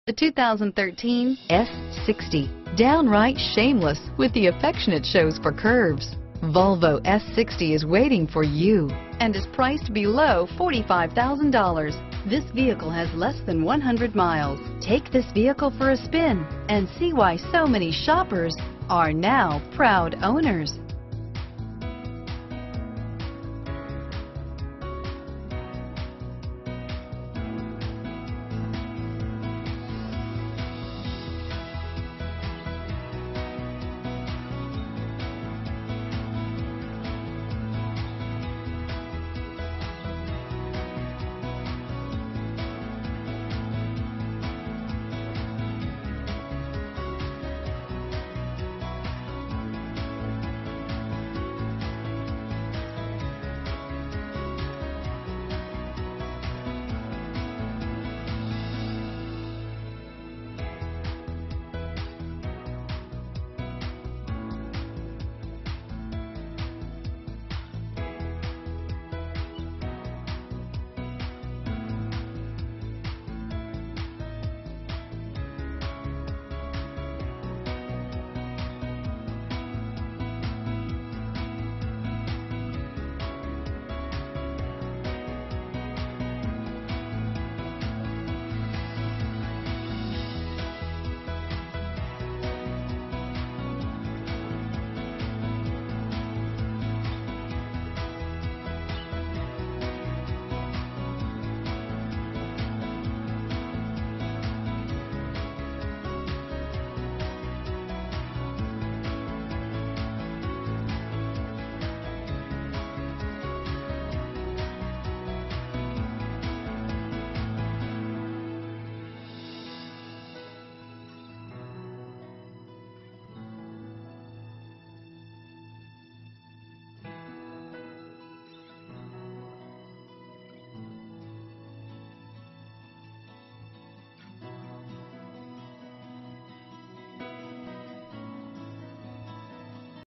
The 2013 S60. Downright shameless with the affection it shows for curves. Volvo S60 is waiting for you and is priced below $45,000. This vehicle has less than 100 miles. Take this vehicle for a spin and see why so many shoppers are now proud owners.